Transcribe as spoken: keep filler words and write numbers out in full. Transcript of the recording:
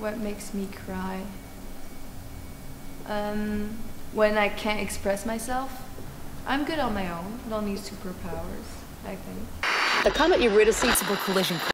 what makes me cry? Um, when I can't express myself. I'm good on my own. I don't need superpowers, I think. The comet Eurydice collision